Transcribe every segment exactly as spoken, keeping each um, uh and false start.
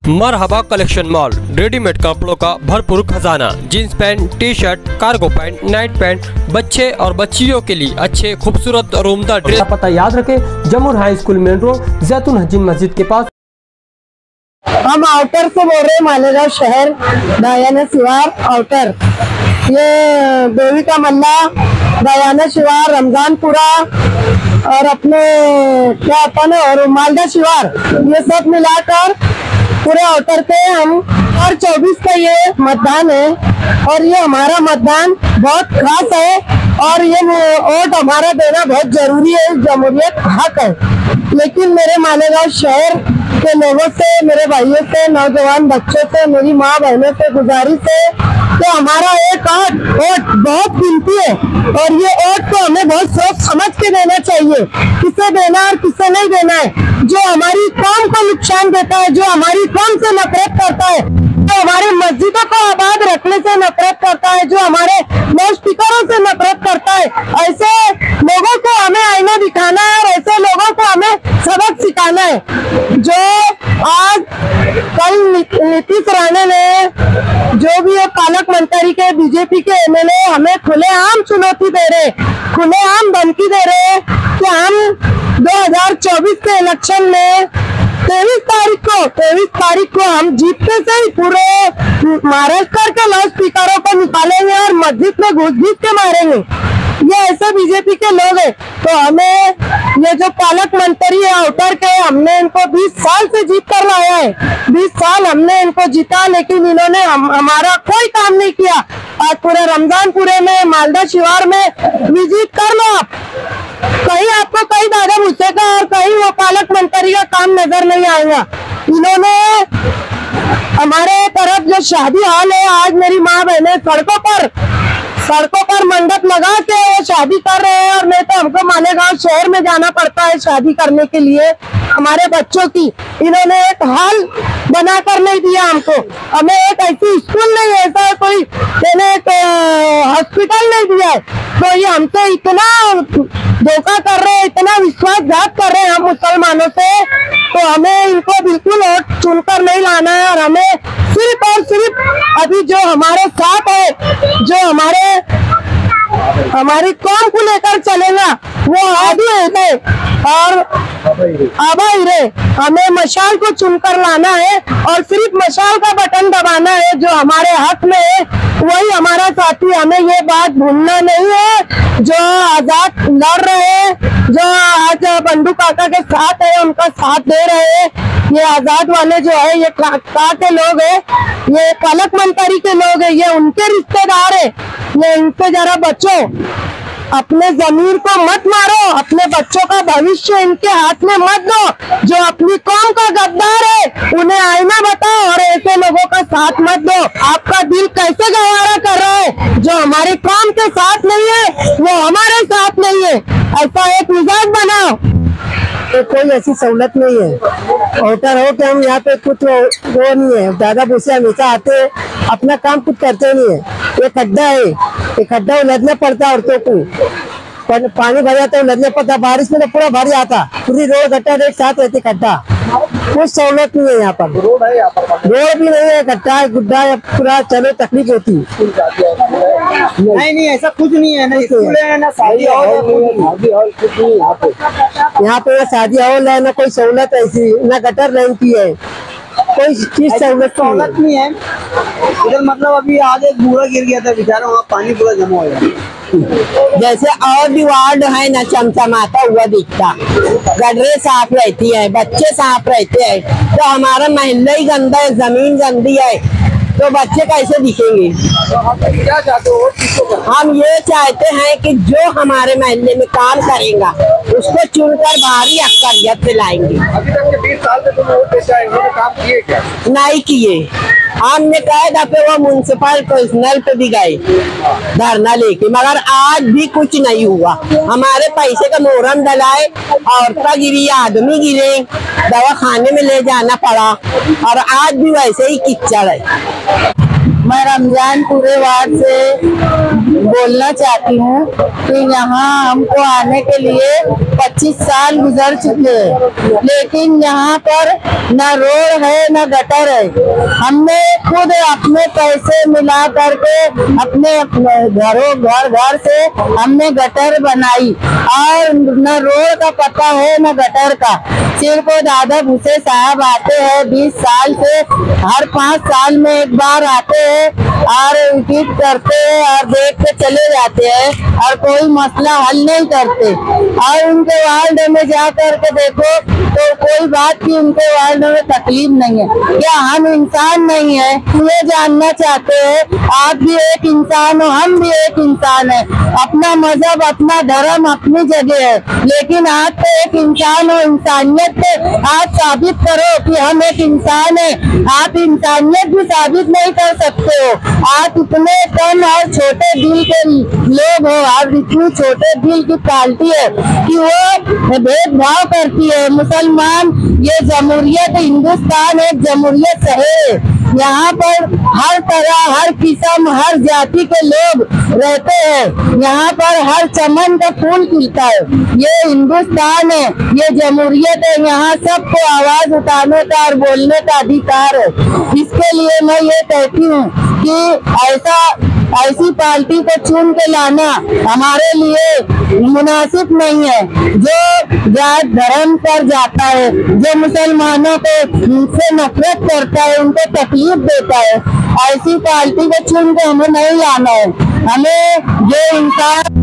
मरहबा collection mall, readymade कपड़ों का भरपूर खजाना। Jeans pant, T shirt, cargo pant, night pant, बच्चे और बच्चियों के लिए अच्छे खूबसूरत और उम्दा ड्रेस। पता याद रखें, Jamur high school main road, जैतून हजीन मस्जिद के पास। हम आउटर से बोल रहे हैं, मालेगांव शहर, दयाना शिवार आउटर। ये देवी का मल्ला, दयाना शिवार, रमजानपुरा और अपने क्या अपन और मालदा शिवार, ये सब मिलाकर पूरे आउटर पे हम और चौबीस का ये मतदान है। और ये हमारा मतदान बहुत खास है और ये वोट हमारा देना बहुत जरूरी है, जमहूरियत हक है। लेकिन मेरे मालेगांव शहर के लोगों से, मेरे भाइयों से, नौजवान बच्चों से, मेरी माँ बहनों से गुजारिश है कि हमारा एक वोट बहुत कीमती है और ये वोट को हमें बहुत सोच समझ के देना चाहिए, किसे देना और किसे नहीं देना है। जो हमारी कौम को नुकसान देता है, जो हमारी कौम से नफरत करता है, जो हमारी मस्जिदों को आबाद रखने से नफरत करता है, जो हमारे लाउड स्पीकरों से नफरत करता है, ऐसे लोगों को हमें आईना दिखाना है और ऐसे लोगों को हमें सबक सिखाना है। जो आज कल नीतीश राणे ने, जो भी है पालक मंत्री के बीजेपी के एमएलए, हमें खुलेआम चुनौती दे रहे, खुलेआम धमकी दे रहे कि हम दो हज़ार चौबीस के इलेक्शन में तेईस तारीख को तेईस तारीख को हम जीतने से ही पूरे महाराष्ट्र के लाउड स्पीकरों को निकालेंगे और मस्जिद में घुस घुस के मारेंगे। ये ऐसे बीजेपी के लोग हैं। तो हमें ये जो पालक मंत्री है आउटर के, हमने इनको बीस साल से जीत कर लाया है, बीस साल हमने इनको जीता, लेकिन इन्होंने हम, हमारा कोई काम नहीं किया। आज पूरे रमजानपुरे में, मालदा शिवार में विजिट कर लो आप, कहीं आपको कहीं दादा भूसे का और कहीं वो पालक मंत्री का काम नजर नहीं आएगा। इन्होंने हमारे तरफ जो शादी हॉल है, आज मेरी माँ बहने सड़कों पर सड़कों पर मंडप लगा के वो शादी कर रहे हैं और नहीं तो हमको मालेगांव शहर में जाना पड़ता है शादी करने के लिए हमारे बच्चों की। इन्होंने एक हॉल बनाकर नहीं दिया हमको, हमें एक ऐसी स्कूल नहीं, ऐसा कोई एक हॉस्पिटल नहीं दिया है। तो ये हमसे इतना धोखा कर रहे हैं, इतना विश्वासघात कर रहे हैं हम मुसलमानों से, तो हमें इनको बिल्कुल वोट चुनकर नहीं लाना है। और हमें सिर्फ और सिर्फ अभी जो हमारे साथ है, जो हमारे हमारी कौम को लेकर चलेगा, वो आदि है और आबा हीरे, हमें मशाल को चुनकर लाना है और सिर्फ मशाल का बटन दबाना है जो हमारे हक में है, वही हमारा साथी। हमें ये बात भूलना नहीं है, जो आजाद लड़ रहे हैं, जो आज बंडू काका के साथ है, उनका साथ दे रहे हैं। ये आजाद वाले जो है, ये का के लोग है, ये पालक मंत्री के लोग है, ये उनके रिश्तेदार है। ये इनसे जरा बचो, अपने जमीर को मत मारो, अपने बच्चों का भविष्य इनके हाथ में मत दो। जो अपनी कौम का गद्दार है उन्हें आईना बताओ और ऐसे लोगों का साथ मत दो। आपका दिल कैसे गवारा कर रहा है, जो हमारी कौम के साथ नहीं है वो हमारे साथ नहीं है, ऐसा एक मिजाज बनाओ। तो कोई ऐसी सहूलत नहीं है, वोटर हो कि हम यहाँ पे कुछ वो नहीं है। दादा भूसे हमेशा आते, अपना काम कुछ करते नहीं है। ये खड्डा है, ये खड्डा उलझना पड़ता है औरतों को, पानी भर जाता है उलझना पड़ता, बारिश में तो पूरा भर जाता, पूरी रोड गड्ढा एक साथ रहती, खड्डा कुछ सहूलत नहीं है यहाँ पर। रोड है यहाँ पर, रोड भी नहीं है, गड्ढा है, गुड्डा है, पूरा चलो तकलीफ होती है। नहीं नहीं ऐसा कुछ नहीं है, ना स्कूल है ना शादी हॉल यहाँ पे, यहाँ पे ना शादी हॉल है, ना कोई सहूलत ऐसी, ना गटर लाइन की है, कोई चीज सहूलत सहूलत नहीं है इधर। मतलब अभी आज एक बूढ़ा गिर गया था बेचारा, वहाँ पानी पूरा जमा हो गया। जैसे और भी वार्ड है ना, चमचमाता हुआ दिखता, गडरे साफ रहती है, बच्चे साफ रहते हैं, तो हमारा महल्ला ही गंदा है, जमीन गंदी है, तो बच्चे कैसे दिखेंगे। क्या चाहते हो? हम ये चाहते हैं कि जो हमारे महल्ले में काम करेगा उसको चुनकर भारी अक्सरियत से लाएंगे। अभी तक के बीस साल से तुम वोट देते आए, उन्होंने काम किए क्या? नहीं किए। हमने कहे दफे वो म्यूनसिपल कमिश्नर पे भी गए धरना लेके, मगर आज भी कुछ नहीं हुआ। हमारे पैसे का मोहरम डलाए, औरतें गिरी, आदमी गिरे, दवा खाने में ले जाना पड़ा और आज भी वैसे ही किच्चड़ है। मैं रमजानपुरे वार्ड से बोलना चाहती हूँ कि यहाँ हमको आने के लिए पच्चीस साल गुजर चुके हैं, लेकिन यहाँ पर न रोड है न गटर है। हमने खुद अपने पैसे मिला करके अपने घरों घर घर से हमने गटर बनाई और न रोड का पता है न गटर का। सिर्फ दादा भूसे साहब आते हैं बीस साल से, हर पाँच साल में एक बार आते हैं और विजिट करते हैं और देख के चले जाते हैं और कोई मसला हल नहीं करते। और उनके वार्ड में जा करके देखो तो कोई बात की उनके वार्ड में तकलीफ नहीं है। क्या हम इंसान नहीं है? ये जानना चाहते हैं। आप भी एक इंसान हो, हम भी एक इंसान है। अपना मजहब अपना धर्म अपनी जगह है, लेकिन आप तो एक इंसान हो। इंसानियत पे आप साबित करो कि हम एक इंसान है। आप इंसानियत भी साबित नहीं कर सकते हो। आप इतने कम और छोटे दिल के लोग हो, आप इतनी छोटे दिल की पार्टी है कि वो भेदभाव करती है। मुसलमान, ये जमहूरियत हिंदुस्तान एक जमहूरियत है। यहाँ पर हर तरह हर किस्म हर जाति के लोग रहते हैं। यहाँ पर हर चमन का फूल खिलता है। ये हिंदुस्तान है, ये जमहूरियत है। यहाँ सबको आवाज उठाने का और बोलने का अधिकार है। इसके लिए मैं ये कहती हूँ कि ऐसा ऐसी पार्टी को चुन के लाना हमारे लिए मुनासिब नहीं है। जो जात धर्म पर जाता है, जो मुसलमानों को उनसे नफरत करता है, उनको तकलीफ देता है, ऐसी पार्टी को चुन के हमें नहीं लाना है। हमें जो इंसान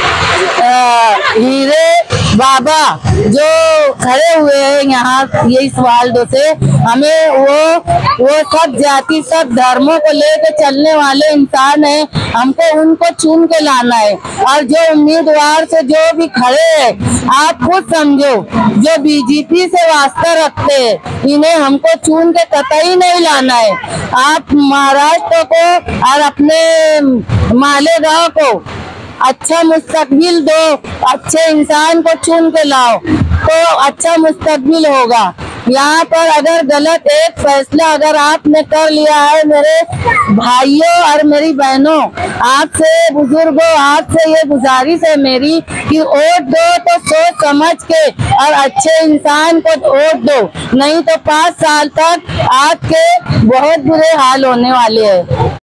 हीरे बाबा जो खड़े हुए हैं यहाँ ये इस वार्ड से, हमें वो वो सब जाति सब धर्मों को लेकर चलने वाले इंसान हैं। हमको उनको चुन के लाना है। और जो उम्मीदवार से जो भी खड़े हैं, आप खुद समझो, जो बीजेपी से वास्ता रखते हैं, इन्हें हमको चुन के कतई नहीं लाना है। आप महाराष्ट्र को और अपने मालेगांव को अच्छा मुस्तकबिल दो, अच्छे इंसान को चुन के लाओ तो अच्छा मुस्तकबिल होगा। यहाँ पर अगर गलत एक फैसला अगर आपने कर लिया है, मेरे भाइयों और मेरी बहनों, आपसे बुजुर्गों, आपसे ये गुजारिश है मेरी कि वोट दो तो सोच समझ के और अच्छे इंसान को वोट दो, नहीं तो पाँच साल तक आपके बहुत बुरे हाल होने वाले हैं।